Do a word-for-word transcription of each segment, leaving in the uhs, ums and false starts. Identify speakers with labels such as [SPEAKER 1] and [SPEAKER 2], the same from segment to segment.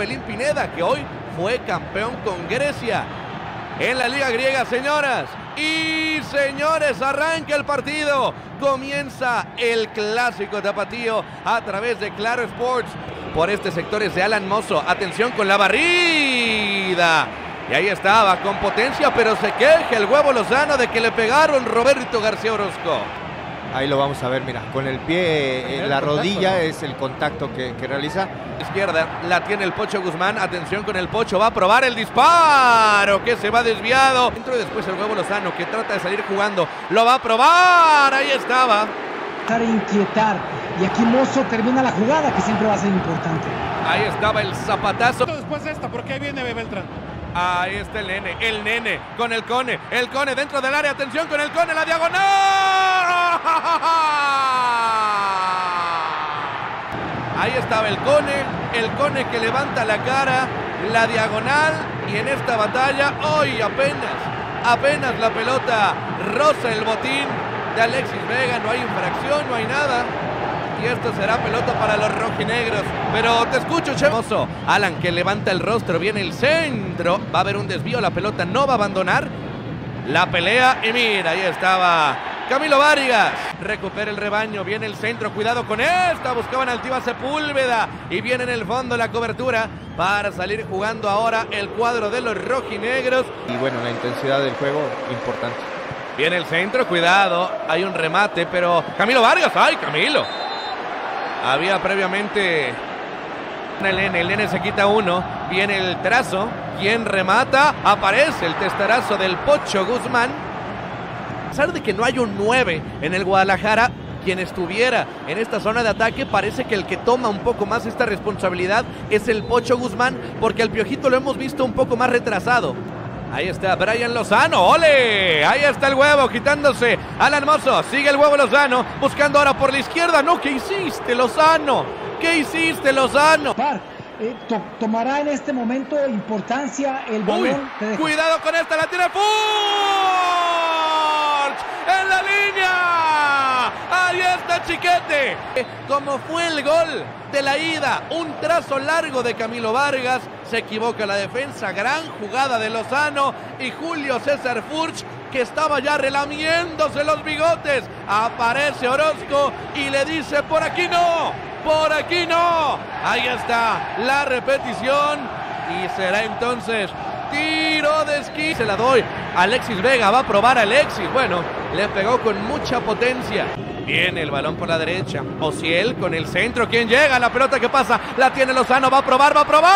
[SPEAKER 1] Orbelín Pineda, que hoy fue campeón con Grecia en la Liga Griega, señoras y señores. Arranca el partido, comienza el clásico tapatío a través de Claro Sports. Por este sector es de Alan Mozo. Atención con la barrida. Y ahí estaba, con potencia, pero se queja el Huevo Lozano de que le pegaron Roberto García Orozco.
[SPEAKER 2] Ahí lo vamos a ver, mira, con el pie en la rodilla es el contacto que, que realiza.
[SPEAKER 1] Izquierda, la tiene el Pocho Guzmán. Atención con el Pocho, va a probar el disparo, que se va desviado. Dentro y después el Huevo Lozano, que trata de salir jugando, lo va a probar, ahí estaba.
[SPEAKER 3] Para inquietar, y aquí Mozo termina la jugada, que siempre va a ser importante.
[SPEAKER 1] Ahí estaba el zapatazo.
[SPEAKER 4] Después esta, porque ahí viene Beltrán.
[SPEAKER 1] Ahí está el nene, el nene con el Cone, el Cone dentro del área, atención con el Cone, la diagonal. Ahí estaba el Cone, el Cone que levanta la cara, la diagonal, y en esta batalla, hoy apenas, apenas la pelota roza el botín de Alexis Vega, no hay infracción, no hay nada. Y esto será pelota para los rojinegros. Pero te escucho, Chemoso. Alan, que levanta el rostro, viene el centro. Va a haber un desvío, la pelota no va a abandonar la pelea. Y mira, ahí estaba Camilo Vargas. Recupera el rebaño, viene el centro. Cuidado con esta, buscaban a Altiva Sepúlveda. Y viene en el fondo la cobertura para salir jugando ahora el cuadro de los rojinegros.
[SPEAKER 2] Y bueno, la intensidad del juego, importante.
[SPEAKER 1] Viene el centro, cuidado. Hay un remate, pero Camilo Vargas, ¡ay, Camilo! Había previamente el nene, el nene se quita uno, viene el trazo, quien remata, aparece el testarazo del Pocho Guzmán. A pesar de que no hay un nueve en el Guadalajara, quien estuviera en esta zona de ataque, parece que el que toma un poco más esta responsabilidad es el Pocho Guzmán, porque al Piojito lo hemos visto un poco más retrasado. Ahí está Brian Lozano, ¡ole! Ahí está el Huevo, quitándose Alan Mozo, sigue el Huevo Lozano, buscando ahora por la izquierda. No, ¿qué hiciste, Lozano? ¿Qué hiciste, Lozano?
[SPEAKER 3] Eh, to tomará en este momento importancia el balón.
[SPEAKER 1] Uy, cuidado con esta, la tiene Furch en la línea. Ahí está Chiquete. Como fue el gol de la ida, un trazo largo de Camilo Vargas, se equivoca la defensa, gran jugada de Lozano y Julio César Furch, que estaba ya relamiéndose los bigotes. Aparece Orozco y le dice: por aquí no, por aquí no. Ahí está la repetición y será entonces tiro de esquina. Se la doy, Alexis Vega, va a probar a Alexis. Bueno, le pegó con mucha potencia. Viene el balón por la derecha, Ociel con el centro, ¿quién llega? La pelota que pasa, la tiene Lozano, va a probar, va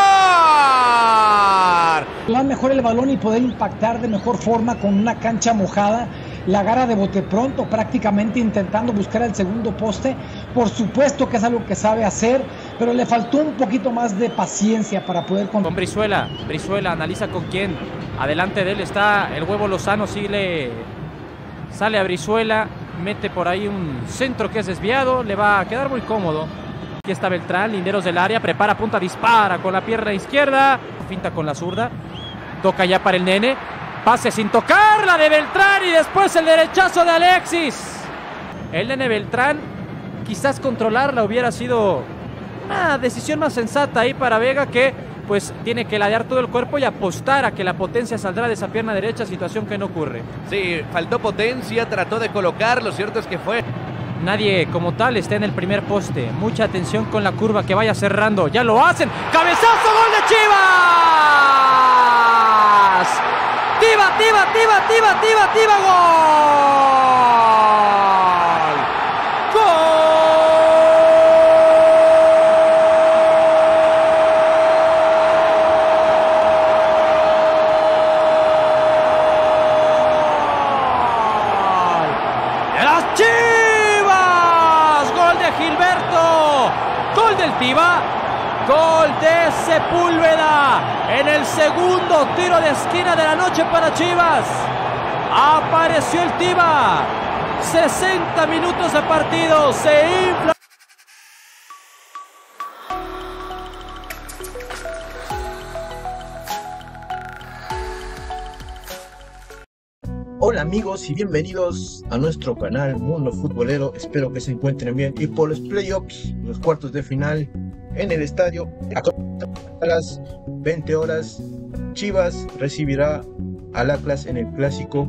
[SPEAKER 1] a probar.
[SPEAKER 3] Va mejor el balón y poder impactar de mejor forma con una cancha mojada. La agarra de bote pronto, prácticamente intentando buscar el segundo poste. Por supuesto que es algo que sabe hacer, pero le faltó un poquito más de paciencia para poder...
[SPEAKER 5] Con Brizuela, Brizuela analiza con quién. Adelante de él está el Huevo Lozano, sigue, sale a Brizuela, mete por ahí un centro que es desviado, le va a quedar muy cómodo. Aquí está Beltrán, linderos del área, prepara, punta, dispara con la pierna izquierda, finta con la zurda, toca ya para el nene, pase sin tocar, la de Beltrán y después el derechazo de Alexis. El nene Beltrán, quizás controlarla hubiera sido una decisión más sensata ahí para Vega, que pues tiene que ladear todo el cuerpo y apostar a que la potencia saldrá de esa pierna derecha, situación que no ocurre.
[SPEAKER 1] Sí, faltó potencia, trató de colocar, lo cierto es que fue.
[SPEAKER 5] Nadie como tal está en el primer poste. Mucha atención con la curva que vaya cerrando. ¡Ya lo hacen! ¡Cabezazo! ¡Gol de Chivas! ¡Tiva, tiva, tiva, tiva, tiva, tiva! ¡Gol! ¡Gol! ¡Chivas! ¡Gol de Gilberto! ¡Gol del Tiva! ¡Gol de Sepúlveda! En el segundo tiro de esquina de la noche para Chivas. Apareció el Tiva. sesenta minutos de partido. Se infla.
[SPEAKER 6] Hola amigos y bienvenidos a nuestro canal Mundo Futbolero. Espero que se encuentren bien y por los playoffs, los cuartos de final, en el estadio a las veinte horas. Chivas recibirá al Atlas en el clásico.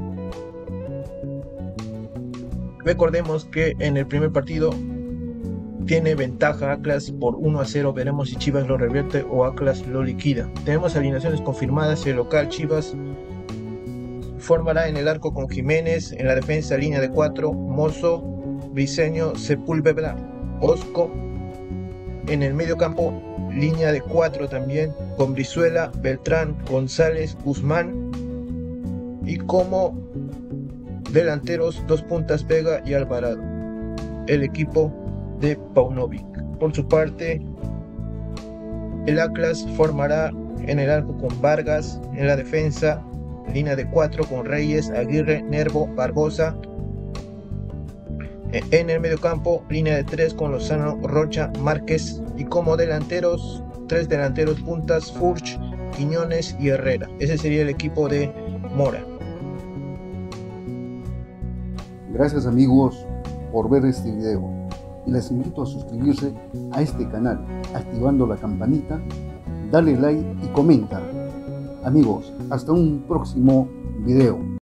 [SPEAKER 6] Recordemos que en el primer partido tiene ventaja Atlas por uno a cero. Veremos si Chivas lo revierte o Atlas lo liquida. Tenemos alineaciones confirmadas. El local Chivas formará en el arco con Jiménez, en la defensa línea de cuatro, Mozo, Briseño, Sepúlveda, Osco. En el medio campo línea de cuatro también, con Brizuela, Beltrán, González, Guzmán. Y como delanteros, dos puntas, Vega y Alvarado, el equipo de Paunovic. Por su parte, el Atlas formará en el arco con Vargas, en la defensa línea de cuatro con Reyes, Aguirre, Nervo, Barbosa. En el medio campo línea de tres con Lozano, Rocha, Márquez. Y como delanteros, tres delanteros puntas, Furch, Quiñones y Herrera. Ese sería el equipo de Mora.
[SPEAKER 7] Gracias amigos por ver este video y les invito a suscribirse a este canal activando la campanita, dale like y comenta. Amigos, hasta un próximo video.